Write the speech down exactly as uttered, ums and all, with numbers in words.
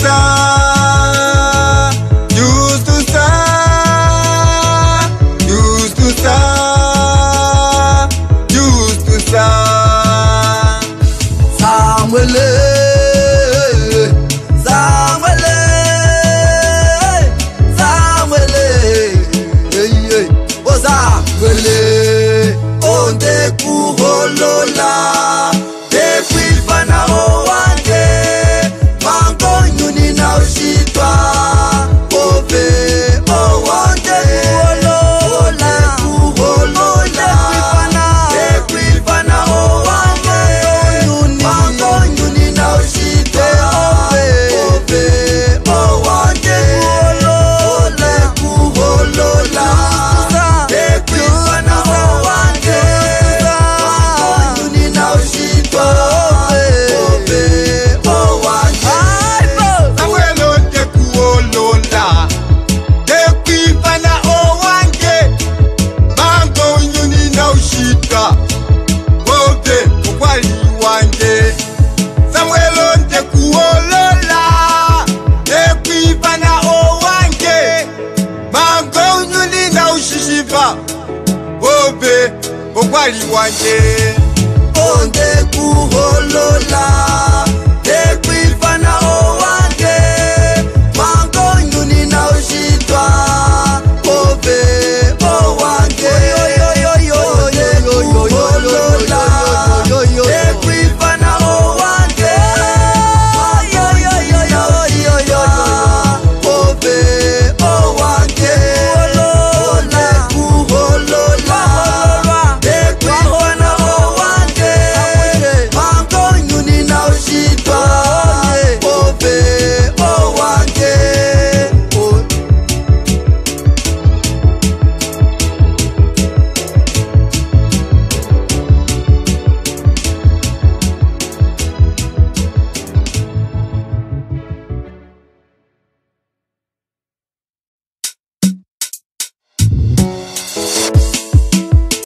sa, used to sa, used to sa, used to sa. Samuele, Samuele, Samuele, hey hey, oh Samuele, onde kuholola, depuis bana owange, mango nyuni na ushitwa, obe owange kuholola, kuholola, depuis bana owange, mango nyuni na ushitwa, obe owange kuholola, kuholola, depuis bana owange, mango nyuni na ushitwa, obe owange. Samuel onde kuolola, depuis bana owange, mango nyuni na ushitwa, obe okwali wange. Samuel onde kuolola, depuis bana owange, mango nyuni na ushitwa, obe okwali wange. Onde kuholola,